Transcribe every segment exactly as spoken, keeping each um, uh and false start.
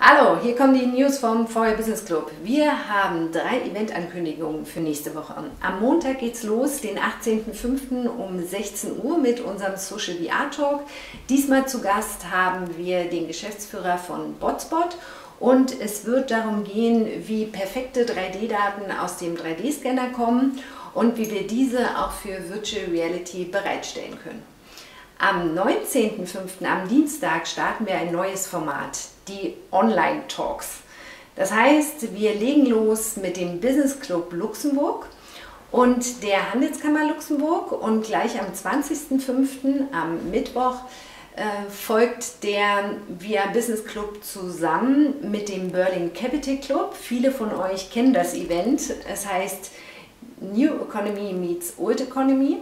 Hallo, hier kommen die News vom V W Business Club. Wir haben drei Eventankündigungen für nächste Woche. Am Montag geht's los, den achtzehnten fünften um sechzehn Uhr mit unserem Social V R Talk. Diesmal zu Gast haben wir den Geschäftsführer von Botspot und es wird darum gehen, wie perfekte drei D Daten aus dem drei D Scanner kommen und wie wir diese auch für Virtual Reality bereitstellen können. Am neunzehnten fünften am Dienstag starten wir ein neues Format, die Online-Talks. Das heißt, wir legen los mit dem Business Club Luxemburg und der Handelskammer Luxemburg und gleich am zwanzigsten fünften am Mittwoch äh, folgt der Via Business Club zusammen mit dem Berlin Capital Club. Viele von euch kennen das Event. Es heißt New Economy meets Old Economy.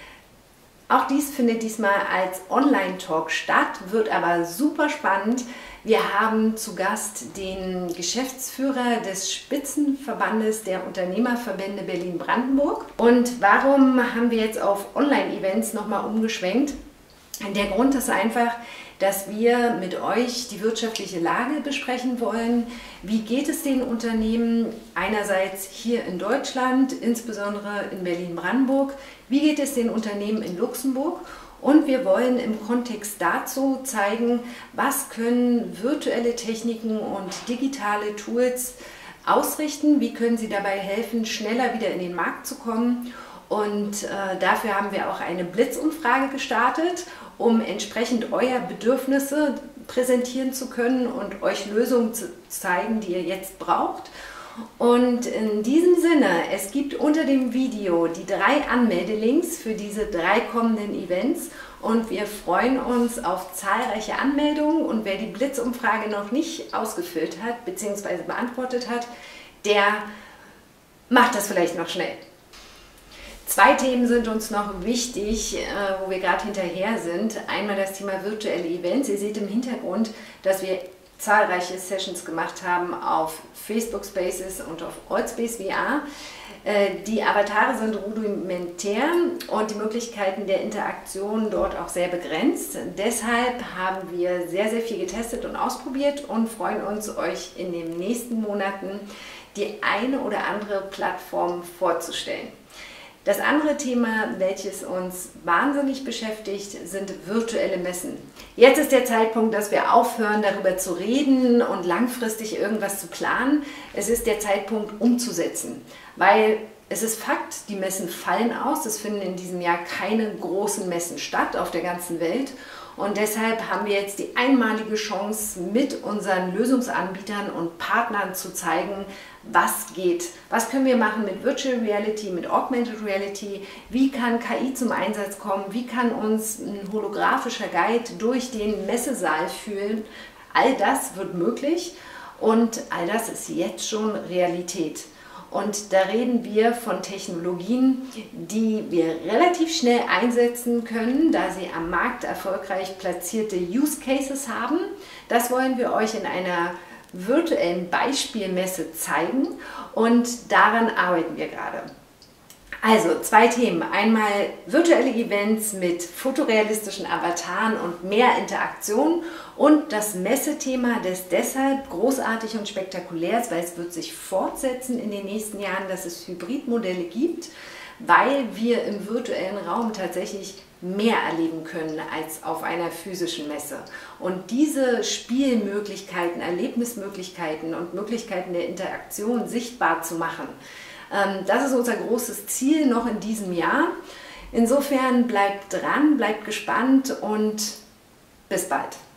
Auch dies findet diesmal als Online-Talk statt, wird aber super spannend. Wir haben zu Gast den Geschäftsführer des Spitzenverbandes der Unternehmerverbände Berlin-Brandenburg. Und warum haben wir jetzt auf Online-Events nochmal umgeschwenkt? Der Grund ist einfach, dass wir mit euch die wirtschaftliche Lage besprechen wollen. Wie geht es den Unternehmen einerseits hier in Deutschland, insbesondere in Berlin-Brandenburg? Wie geht es den Unternehmen in Luxemburg? Und wir wollen im Kontext dazu zeigen, was können virtuelle Techniken und digitale Tools ausrichten, wie können sie dabei helfen, schneller wieder in den Markt zu kommen. Und äh, dafür haben wir auch eine Blitzumfrage gestartet, um entsprechend euer Bedürfnisse präsentieren zu können und euch Lösungen zu zeigen, die ihr jetzt braucht. Und in diesem Sinne, es gibt unter dem Video die drei Anmeldelinks für diese drei kommenden Events und wir freuen uns auf zahlreiche Anmeldungen und wer die Blitzumfrage noch nicht ausgefüllt hat bzw. beantwortet hat, der macht das vielleicht noch schnell. Zwei Themen sind uns noch wichtig, wo wir gerade hinterher sind. Einmal das Thema virtuelle Events. Ihr seht im Hintergrund, dass wir zahlreiche Sessions gemacht haben auf Facebook Spaces und auf Allspace V R. Die Avatare sind rudimentär und die Möglichkeiten der Interaktion dort auch sehr begrenzt. Deshalb haben wir sehr, sehr viel getestet und ausprobiert und freuen uns, euch in den nächsten Monaten die eine oder andere Plattform vorzustellen. Das andere Thema, welches uns wahnsinnig beschäftigt, sind virtuelle Messen. Jetzt ist der Zeitpunkt, dass wir aufhören, darüber zu reden und langfristig irgendwas zu planen. Es ist der Zeitpunkt, umzusetzen, weil es ist Fakt, die Messen fallen aus. Es finden in diesem Jahr keine großen Messen statt auf der ganzen Welt. Und deshalb haben wir jetzt die einmalige Chance, mit unseren Lösungsanbietern und Partnern zu zeigen, was geht. Was können wir machen mit Virtual Reality, mit Augmented Reality? Wie kann K I zum Einsatz kommen? Wie kann uns ein holographischer Guide durch den Messesaal führen? All das wird möglich und all das ist jetzt schon Realität. Und da reden wir von Technologien, die wir relativ schnell einsetzen können, da sie am Markt erfolgreich platzierte Use Cases haben. Das wollen wir euch in einer virtuellen Beispielmesse zeigen und daran arbeiten wir gerade. Also zwei Themen, einmal virtuelle Events mit fotorealistischen Avataren und mehr Interaktion und das Messethema, das deshalb großartig und spektakulär ist, weil es wird sich fortsetzen in den nächsten Jahren, dass es Hybridmodelle gibt, weil wir im virtuellen Raum tatsächlich mehr erleben können als auf einer physischen Messe. Und diese Spielmöglichkeiten, Erlebnismöglichkeiten und Möglichkeiten der Interaktion sichtbar zu machen, das ist unser großes Ziel noch in diesem Jahr. Insofern bleibt dran, bleibt gespannt und bis bald.